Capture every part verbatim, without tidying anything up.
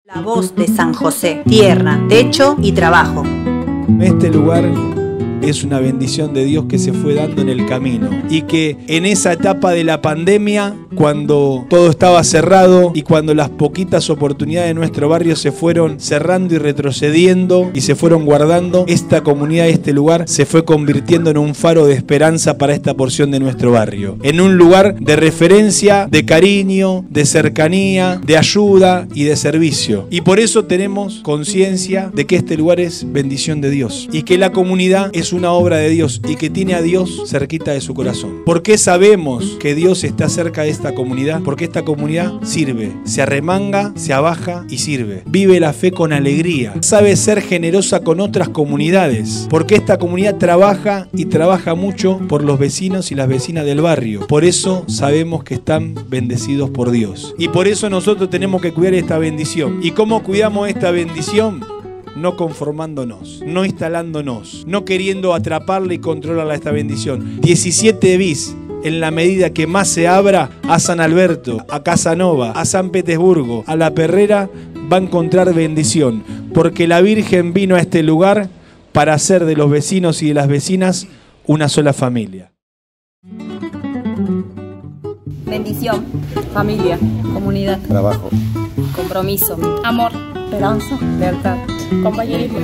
La voz de San José, tierra, techo y trabajo. Este lugar es una bendición de Dios que se fue dando en el camino y que en esa etapa de la pandemia, cuando todo estaba cerrado y cuando las poquitas oportunidades de nuestro barrio se fueron cerrando y retrocediendo y se fueron guardando, esta comunidad, este lugar se fue convirtiendo en un faro de esperanza para esta porción de nuestro barrio, en un lugar de referencia, de cariño, de cercanía, de ayuda y de servicio. Y por eso tenemos conciencia de que este lugar es bendición de Dios y que la comunidad es una obra de Dios y que tiene a Dios cerquita de su corazón. ¿Por qué sabemos que Dios está cerca de esta comunidad? Porque esta comunidad sirve, se arremanga, se abaja y sirve. Vive la fe con alegría, sabe ser generosa con otras comunidades, porque esta comunidad trabaja y trabaja mucho por los vecinos y las vecinas del barrio. Por eso sabemos que están bendecidos por Dios. Y por eso nosotros tenemos que cuidar esta bendición. ¿Y cómo cuidamos esta bendición? No conformándonos, no instalándonos, no queriendo atraparla y controlarla a esta bendición. diecisiete bis, en la medida que más se abra a San Alberto, a Casanova, a San Petersburgo, a La Perrera, va a encontrar bendición. Porque la Virgen vino a este lugar para hacer de los vecinos y de las vecinas una sola familia. Bendición, familia, comunidad, trabajo, compromiso, amor, esperanza, lealtad, compañerismo.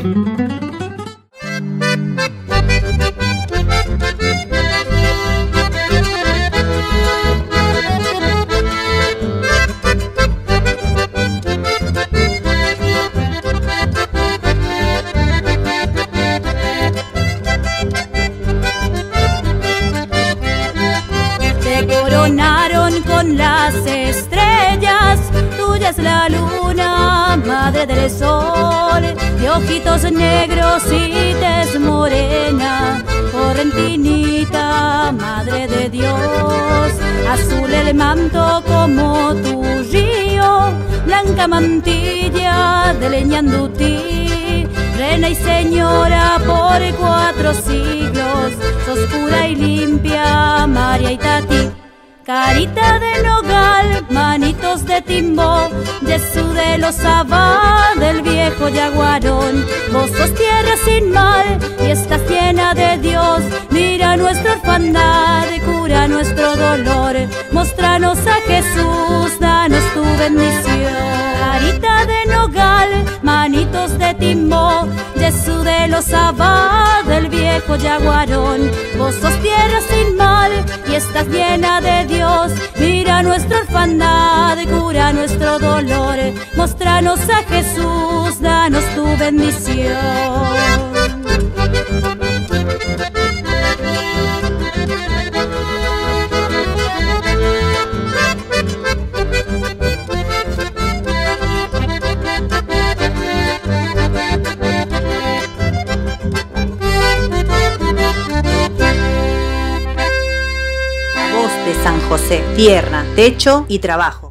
Te coronaron con las estrellas, tuya es la luna, madre del sol, de ojitos negros y tez morena, correntinita, madre de Dios, azul el manto como tu río, blanca mantilla de leñandutí, reina y señora por cuatro siglos, sos pura y limpia, María Itatí. Carita de nogal, manitos de timbo, Jesús de los Abá, del viejo yaguarón. Vos sos tierra sin mal y estás llena de Dios. Mira nuestra orfandad, cura nuestro dolor. Mostranos a Jesús, danos tu bendición. Carita de nogal, manitos de timbo, Jesús de los Abá, del viejo yaguarón. Vos sos tierra sin mal y estás llena de Dios. Mira nuestra orfandad, cura nuestro dolor. Mostranos a Jesús, danos tu bendición. La voz de San José, tierra, techo y trabajo.